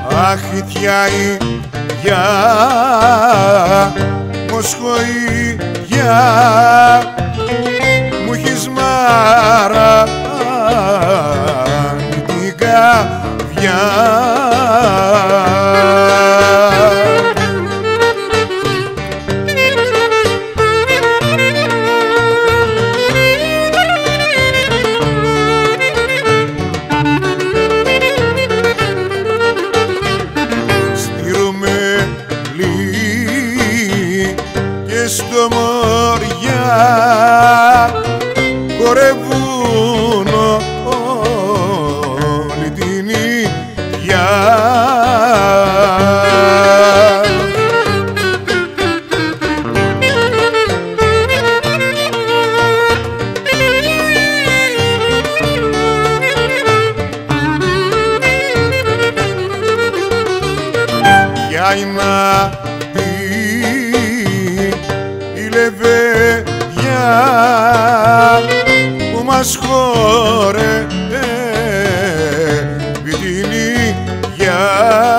αχιτιά η γιά, μοσχοή γιά, μου έχεις μάρα την καρδιά. Και στο Μοριά χορεύουν όλη την υγειά. Για να η λεβέδια που μας χορεύει την υγειά.